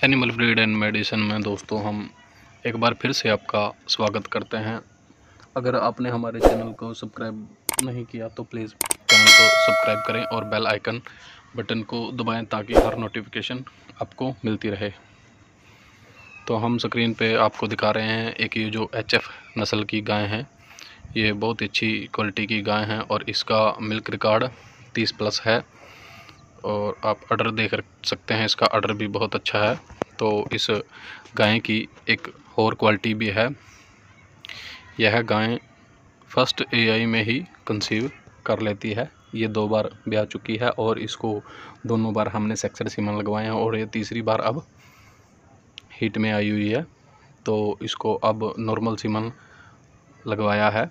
Animal breed and medicine में दोस्तों हम एक बार फिर से आपका स्वागत करते हैं। अगर आपने हमारे चैनल को सब्सक्राइब नहीं किया तो प्लीज़ चैनल को सब्सक्राइब करें और बेल आइकन बटन को दबाएं ताकि हर नोटिफिकेशन आपको मिलती रहे। तो हम स्क्रीन पे आपको दिखा रहे हैं एक ये जो HF नस्ल की गाय हैं। ये बहुत अच्छी क्वालिटी की गाय हैं और इसका मिल्क रिकॉर्ड 30+ है और आप ऑर्डर देख सकते हैं। इसका ऑर्डर भी बहुत अच्छा है। तो इस गाय की एक और क्वालिटी भी है। यह गाय फर्स्ट AI में ही कंसीव कर लेती है। ये 2 बार ब्याह चुकी है और इसको दोनों बार हमने सेक्सर सीमन लगवाए हैं और ये तीसरी बार अब हीट में आई हुई है। तो इसको अब नॉर्मल सीमन लगवाया है।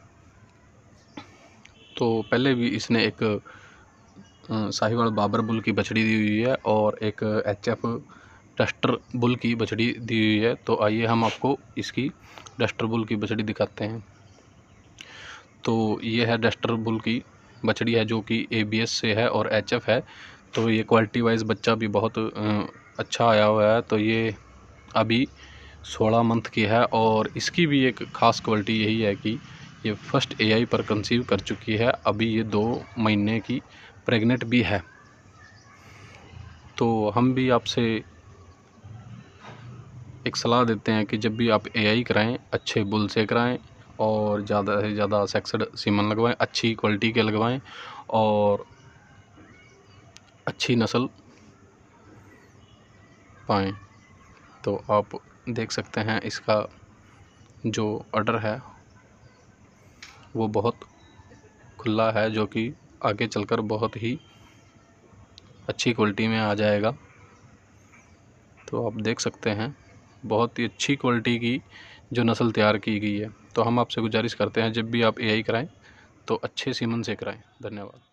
तो पहले भी इसने एक साहिवाल बाबर बुल की बछड़ी दी हुई है और एक HF डस्टर बुल की बछड़ी दी हुई है। तो आइए हम आपको इसकी डस्टर बुल की बछड़ी दिखाते हैं। तो ये है डस्टर बुल की बछड़ी है जो कि ABS से है और HF है। तो ये क्वालिटी वाइज बच्चा भी बहुत अच्छा आया हुआ है। तो ये अभी 16 मंथ की है और इसकी भी एक ख़ास क्वालिटी यही है कि ये फर्स्ट AI पर कंसीव कर चुकी है। अभी ये 2 महीने की प्रेग्नेंट भी है। तो हम भी आपसे एक सलाह देते हैं कि जब भी आप AI कराएं अच्छे बुल से कराएं और ज़्यादा से ज़्यादा सेक्सड सीमन लगवाएं, अच्छी क्वालिटी के लगवाएं और अच्छी नस्ल पाएं। तो आप देख सकते हैं इसका जो ऑर्डर है वो बहुत खुला है, जो कि आगे चलकर बहुत ही अच्छी क्वालिटी में आ जाएगा। तो आप देख सकते हैं बहुत ही अच्छी क्वालिटी की जो नस्ल तैयार की गई है। तो हम आपसे गुजारिश करते हैं जब भी आप AI कराएं तो अच्छे सीमन से कराएं। धन्यवाद।